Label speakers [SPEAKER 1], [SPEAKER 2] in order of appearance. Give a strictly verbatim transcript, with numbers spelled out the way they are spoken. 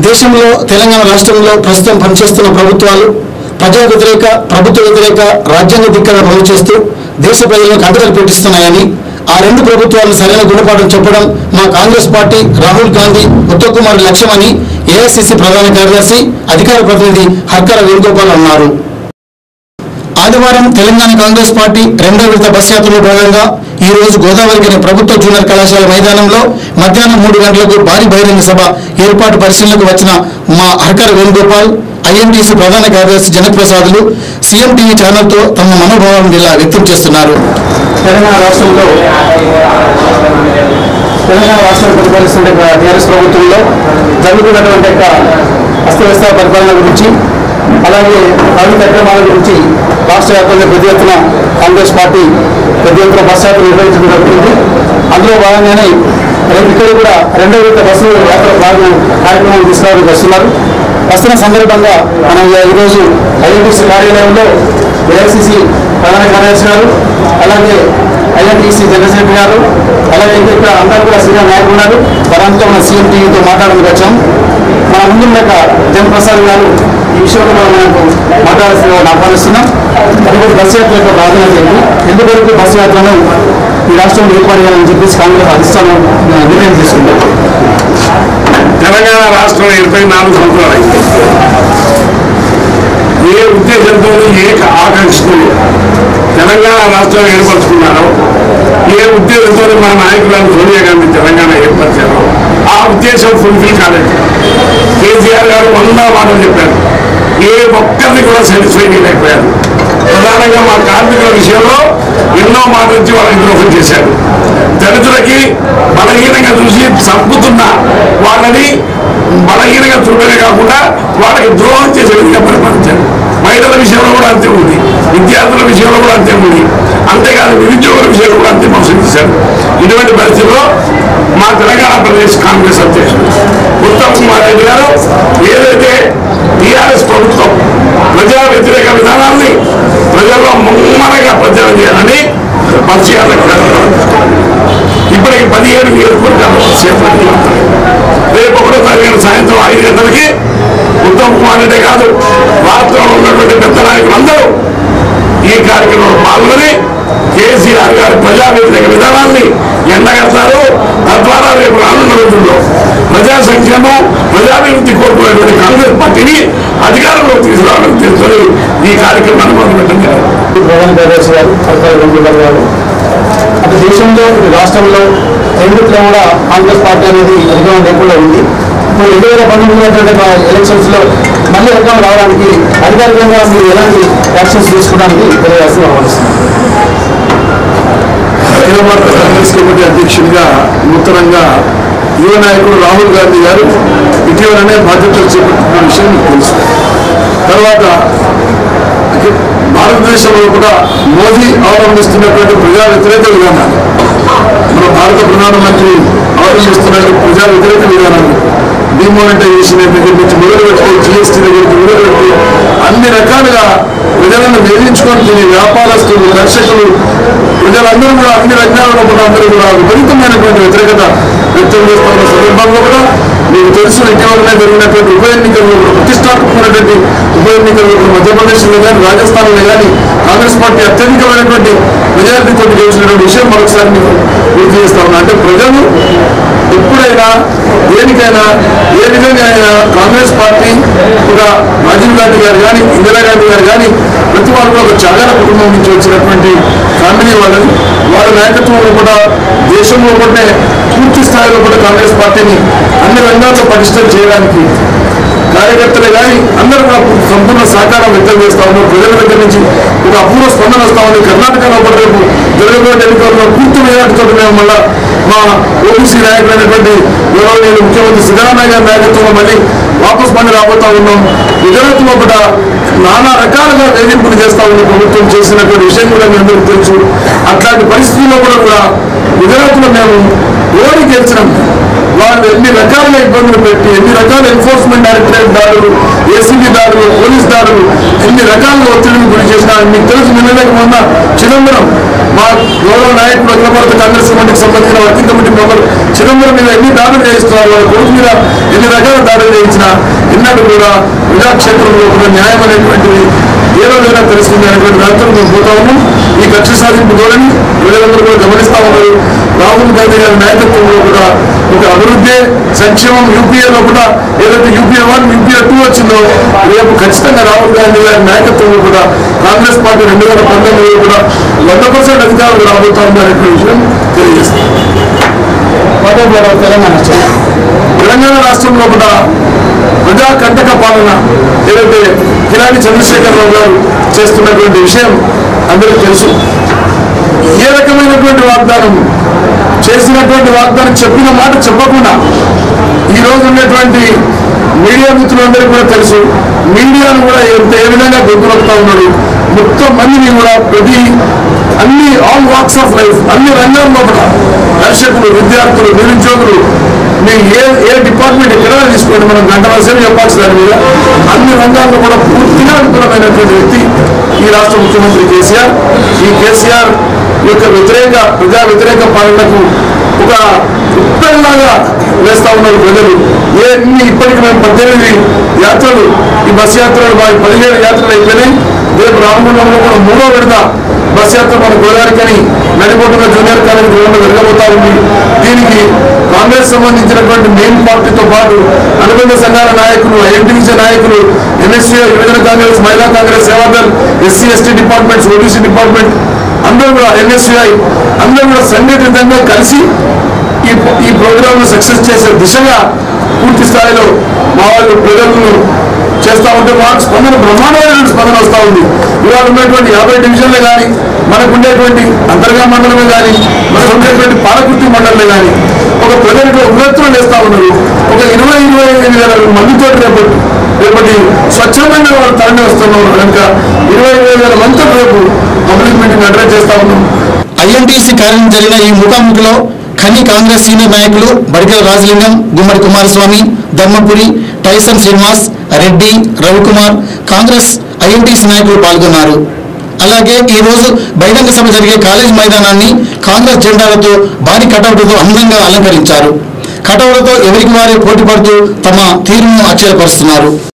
[SPEAKER 1] దేశంలో తెలంగాణ రాష్ట్రంలో ప్రస్తుతం పనిచేస్తున్న ప్రభుత్వాలు ప్రజా వ్యతిరేక ప్రభుత్వ వ్యతిరేక రాజ్యాంగ ధిక్కరణ అమలు చేస్తూ దేశ ప్రజలకు అంతరాలు పెట్టిస్తున్నాయని ఆ రెండు ప్రభుత్వాలను సరైన గుణపాఠం చెప్పడం మా కాంగ్రెస్ పార్టీ రాహుల్ గాంధీ ఉత్తమ్ కుమార్ లక్ష్యమని ఏఐసిసి ప్రధాన కార్యదర్శి అధికార ప్రతినిధి హర్కర వేణుగోపాల్ అన్నారు. ఆదివారం తెలంగాణ కాంగ్రెస్ పార్టీ రెండో విడత బస్ యాత్రలో భాగంగా ఈ రోజు గోదావరికని ప్రభుత్వ జూనియర్ కళాశాల మైదానంలో మధ్యాహ్నం మూడు గంటలకు భారీ బహిరంగ సభ ఏర్పాటు పరిశీలనకు వచ్చిన మా హర్కర వేణుగోపాల్ ఐఎన్టీసీ ప్రధాన కార్యదర్శి జనక్ ప్రసాద్లు సీఎం టీవీ ఛానల్తో తమ మనోభావాలను ఇలా వ్యక్తం చేస్తున్నారు. తెలంగాణ రాష్ట్రంలో తెలంగాణ రాష్ట్రాన్ని పరిపాలిస్తున్న టీఆర్ఎస్ ప్రభుత్వంలో జరుగుతున్నటువంటి యొక్క అస్తవ్యస్త పరిపాలన గురించి అలాగే అన్ని కార్యక్రమాల గురించి రాష్ట్ర వ్యాప్తంగా పెద్ద ఎత్తున కాంగ్రెస్ పార్టీ పెద్ద ఎత్తున బస్ యాత్ర నిర్వహించడం జరుగుతుంది. అందులో భాగంగానే ఇక్కడ కూడా రెండో విడత బస్సు యాత్ర భాగం కార్యక్రమాలు తీసుకురావడానికి వస్తున్నారు. వస్తున్న సందర్భంగా మనం ఈరోజు ఐఎన్టీసీ కార్యాలయంలో ఏఐసిసి ప్రధాన కార్యదర్శి గారు అలాగే ఐఎన్టీసీ జనరల్ సెక్రటరీ గారు అలాగే ఇక్కడ అందరూ కూడా సీనియర్ నాయకులు ఉన్నారు. వారంతా మన సీఎం టీవీతో మాట్లాడడానికి వచ్చాం. మన ముందున్న జనప్రసాద్ గారు ఈ విషయంలో మనకు మాట్లాడాల్సిన ఆహ్వానిస్తున్నాం. అందుకు బస్సు యాత్ర యొక్క ప్రాధాన్యత ఏంటి, ఎందువరకు బస్సు యాత్రను ఈ రాష్ట్రంలో ఏర్పాటు చేయాలని చెప్పేసి కాంగ్రెస్ అధిష్టానం నిర్ణయం తీసుకుంటాం.
[SPEAKER 2] తెలంగాణ రాష్ట్రం ఏర్పై నాలుగు సంవత్సరాలు అయింది. ఏ ఉద్దేశంతో ఏ ఆకాంక్షతో తెలంగాణ రాష్ట్రం ఏర్పరచుకున్నారో, ఏ ఉద్దేశంతో మన నాయకులను సోనియా గాంధీ తెలంగాణ ఏర్పరిచారో ఆ ఉద్దేశం ఫుల్ఫిల్ కాలేదు. కేసీఆర్ గారు వంద మాటలు చెప్పారు, ఏ ఒక్కరిని కూడా సాటిస్ఫై చేయలేకపోయారు. ప్రధానంగా మా కార్మికుల విషయంలో ఎన్నో మాటలు ఇచ్చి వాళ్ళకి ద్రోహం చేశారు. దళితులకి బలహీనంగా చూసి చంపుతున్న వాళ్ళని బలహీనంగా చూడడమే కాకుండా వాళ్ళకి ద్రోహం చేసే విధంగా పరిపాలించారు. మహిళల విషయంలో కూడా అంతే ఉంది, విద్యార్థుల విషయంలో కూడా అంతే ఉంది, అంతేకాదు నిరుద్యోగుల విషయంలో కూడా అంతే మోసం చేశారు. ఇటువంటి పరిస్థితుల్లో మా తెలంగాణ ప్రదేశ్ కాంగ్రెస్ అధ్యక్షుడు ఉత్తమ్ కుమార్ రెడ్డి గారు ఏదైతే టీఆర్ఎస్ ప్రభుత్వం ప్రజా వ్యతిరేక విధానాన్ని ప్రజల్లో ముమ్మరంగా ప్రచారం చేయాలని బస్సు యాత్రకు ఇప్పటికి పదిహేడు నియోజకవర్గాలు బస్సు యాత్ర రేపు ఒకటో తారీఖు సాయంత్రం ఐదు గంటలకి ఉత్తమ్ కుమార్ రెడ్డి కాదు రాష్ట్రంలో ఉన్నటువంటి పెద్ద నాయకులందరూ ఈ కార్యక్రమంలో పాల్గొని కేసీఆర్ గారి ప్రజా వ్యతిరేక విధానాన్ని ఎండగడతారు. తద్వారా రేపు రానున్న రోజుల్లో ప్రజా సంక్షేమం ప్రజాభివృద్ధి కోరుకునేటువంటి కాంగ్రెస్ పార్టీని అధికారంలో తీసుకురావాలని తెలుసుకొని ఈ కార్యక్రమాన్ని మొదలుపెట్టింది.
[SPEAKER 1] ప్రధాన కార్యదర్శి గారు గారు అటు దేశంలో రాష్ట్రంలో రెండిట్లో కూడా కాంగ్రెస్ పార్టీ అనేది అధికారం లేకుండా ఉంది. ఇప్పుడు రెండు వేల పంతొమ్మిది ఎలక్షన్స్ లో మళ్ళీ అధికారం రావడానికి అధికారికంగా మీరు ఎలాంటి యాక్షన్స్ తీసుకోవడానికి తెలియాల్సిన ఆహ్వానిస్తున్నారు.
[SPEAKER 2] అఖిల భారత కాంగ్రెస్ కమిటీ అధ్యక్షుడిగా నూతనంగా యువ నాయకుడు రాహుల్ గాంధీ గారు ఇటీవలనే బాధ్యతలు చేపట్టిన విషయం మీకు తెలుసు. తర్వాత భారతదేశంలో కూడా మోదీ అవలంబిస్తున్నటువంటి ప్రజా వ్యతిరేక విధానాలు, మన భారత ప్రధానమంత్రి అవలంబిస్తున్నటువంటి ప్రజా వ్యతిరేక విధానాలు, డిమానిటైజేషన్ దగ్గర నుంచి మొదలుపెట్టి జిఎస్టీ దగ్గరికి మొదలుపెట్టి అన్ని రకాలుగా ప్రజలను వేధించుకొని తినే వ్యాపారస్తులు, దర్శకులు, ప్రజలందరూ కూడా అన్ని రంగాలలో కూడా అందరూ కూడా విపరీతమైనటువంటి వ్యతిరేకత వ్యక్తం చేస్తున్న సందర్భంలో కూడా మీకు తెలుసు ఇటీవలనే జరిగినటువంటి ఉప ఎన్నికల్లో కూడా ప్రతిష్టాత్మకమైనటువంటి ఉప ఎన్నికల్లో కూడా మధ్యప్రదేశ్లో కానీ రాజస్థాన్లో కానీ కాంగ్రెస్ పార్టీ అత్యధికమైనటువంటి మెజారిటీతో గెలిచినటువంటి విషయం మరొకసారి మీకు గుర్తు చేస్తా ఉన్నా. అంటే ప్రజలు ఎప్పుడైనా దేనికైనా ఏ విధంగా అయినా కాంగ్రెస్ పార్టీ ఒక రాజీవ్ గాంధీ గారు కానీ ఇందిరాగాంధీ గారు కానీ ప్రతి వాళ్ళు కూడా ఒక చాగర కుటుంబం నుంచి వచ్చినటువంటి ఫ్యామిలీ వాళ్ళని వాళ్ళ నాయకత్వంలో కూడా దేశంలో కూడా పూర్తి స్థాయిలో కూడా కాంగ్రెస్ పార్టీని అన్ని రంగాల్లో పటిష్టం చేయడానికి కార్యకర్తలే కానీ అందరూ కూడా సంపూర్ణ సహకారం వ్యక్తం చేస్తా ఉన్నారు. ప్రజల దగ్గర నుంచి ఒక అపూర్వ స్పందన వస్తా ఉంది. కర్ణాటకలో కూడా రేపు జరగబోయే ఎన్నికల్లో పూర్తి మెజార్టీతో మేము మళ్ళా మా ఓబీసీ నాయకులైనటువంటి గౌరవనీయులు ముఖ్యమంత్రి సిద్ధరామయ్య గారి నాయకత్వంలో మళ్ళీ వాపస్ మళ్ళీ రాబోతా ఉన్నాం. గుజరాత్లో కూడా నానా రకాలుగా వేధింపులు చేస్తా ఉంది ప్రభుత్వం చేసినటువంటి విషయం కూడా మీ అందరికీ తెలుసు. అట్లాంటి పరిస్థితుల్లో కూడా కూడా గుజరాత్లో మేము ఓడి గెలిచినాం. వాళ్ళు ఎన్ని రకాల ఇబ్బందులు పెట్టి ఎన్ని రకాల ఎన్ఫోర్స్మెంట్ డైరెక్టరేట్ దాడులు, ఏసీబీ దాడులు, పోలీస్ దాడులు, ఎన్ని రకాల ఒత్తిడిని గురి చేసినా మీకు తెలుసు. నిన్నలేక మొన్న చిదంబరం మా గౌరవ నాయకుడు అఖిల భారత కాంగ్రెస్ కమిటీకి సంబంధించిన వర్కింగ్ కమిటీ మెంబర్ చిదంబరం మీద ఎన్ని దాడులు చేయిస్తున్నారు, వాళ్ళ కొడుకు మీద ఎన్ని రకాల దాడులు చేయించినా ఎన్నడూ కూడా ప్రజాక్షేత్రంలో కూడా న్యాయం అనేటువంటిది ఏ రోజైనా తెలుస్తుంది అనేటువంటి దాంతో మేము పోతా ఉన్నాం. ఈ కక్ష సాధింపు ధోరణి ప్రజలందరూ కూడా గమనిస్తా ఉన్నారు. రాహుల్ గాంధీ గారి నాయకత్వంలో కూడా ఒక అభివృద్ధి సంక్షేమం యూపీఏలో కూడా ఏదైతే యూపీఏ వన్ యూపీఏ టూ వచ్చిందో రేపు ఖచ్చితంగా రాహుల్ గాంధీ గారి నాయకత్వంలో కూడా కాంగ్రెస్ పార్టీ రెండు వేల పంతొమ్మిదిలో కూడా వంద పర్సెంట్ అధికారులు రాబోతా ఉందనే విషయం తెలియజేస్తుంది.
[SPEAKER 1] తెలంగాణ
[SPEAKER 2] తెలంగాణ రాష్ట్రంలో కూడా ప్రజా కంటక పాలన ఏదైతే కిరాణి చంద్రశేఖరరావు గారు చేస్తున్నటువంటి విషయం అందరికీ తెలుసు. ఏ రకమైనటువంటి వాగ్దానం చేసినటువంటి వాగ్దానం చెప్పిన మాట చెప్పకుండా ఈ రోజు ఉన్నటువంటి మీడియా మిత్రులందరికీ కూడా తెలుసు. మీడియాను కూడా ఎంత ఏ విధంగా గొంతునొక్కుతా ఉన్నాడు. మొత్తం మందిని కూడా ప్రతి అన్ని ఆల్ వాక్స్ ఆఫ్ లైఫ్ అన్ని రంగాల్లో కూడా దర్శకులు, విద్యార్థులు, నిరుద్యోగులు, మీ ఏ ఏ డిపార్ట్మెంట్ ఎక్కడైనా తీసుకోండి, మనం గంటల సేపు చెప్పాల్సి దాని మీద అన్ని రంగాల్లో కూడా పూర్తిగా అనుకూలమైనటువంటి వ్యక్తి ఈ రాష్ట్ర ముఖ్యమంత్రి కేసీఆర్. ఈ కేసీఆర్ యొక్క వ్యతిరేక ప్రజా వ్యతిరేక పాలనకు ఒక ఉత్తరంలాగా వేస్తా ఉన్నారు ప్రజలు. ఏ ఇప్పటికి మేము పద్దెనిమిది యాత్రలు ఈ బస్ యాత్రలు మాకు పదిహేడు యాత్రలు అయిపోయినాయి. రేపు రామగుండంలో కూడా మూడో విడత బస్ యాత్ర మన గోదావరికని నడిపోతున్న జూనియర్ కాలేజ్ గ్రౌండ్ వెలగబోతా ఉంది. దీనికి కాంగ్రెస్ సంబంధించినటువంటి మెయిన్ పార్టీతో పాటు అనుబంధ సంఘాల నాయకులు, ఐఎన్టీసీ నాయకులు, ఎన్ఎస్సీ యువజన కాంగ్రెస్, మహిళా Congress, Sevadal, SC ST departments, OBC department అందరూ కూడా ఎన్ఎస్సీఐ అందరూ కూడా సంఘటితంగా కలిసి ఈ ఈ ప్రోగ్రాంను సక్సెస్ చేసే దిశగా పూర్తి స్థాయిలో మా వాళ్ళు ప్రజలను చేస్తూ ఉంటే మాకు స్పందన బ్రహ్మాండమైన స్పందన వస్తూ ఉంది. ఇవాళ ఉన్నటువంటి యాభై డివిజన్లే కానీ, మనకు ఉండేటువంటి అంతర్గా మండలమే కానీ, మనకు ఉండేటువంటి పాలకుర్తి మండలమే కానీ ఒక ప్రజలకు ఉగ్రత్వం వేస్తూ ఉన్నారు. ఒక ఇరవై ఇరవై ఐదు వేల మందితో రేపు రేపటి స్వచ్ఛమైన వాళ్ళు తరలి వస్తున్నారు కనుక ఇరవై ఇరవై వేల మందితో రేపు పబ్లిక్ మీటింగ్ అడ్రస్ చేస్తా ఉన్నాం.
[SPEAKER 3] ఐఎన్టీసీ కార్యాలయం జరిగిన ఈ ముఖాముఖిలో ఖని కాంగ్రెస్ సీనియర్ నాయకులు బడికల రాజలింగం, గుమ్మడి కుమారస్వామి, ధర్మపురి, టైసన్ శ్రీనివాస్, రెడ్డి, రవికుమార్, కాంగ్రెస్ ఐఎన్టీసీ నాయకులు పాల్గొన్నారు. అలాగే ఈ రోజు బహిరంగ సభ జరిగే కాలేజ్ మైదానాన్ని కాంగ్రెస్ జెండాలతో భారీ కటౌట్లతో అందంగా అలంకరించారు. కటౌట్లతో ఎవరికి వారే పోటీ పడుతూ తమ తీరును ఆశ్చర్యపరుస్తున్నారు.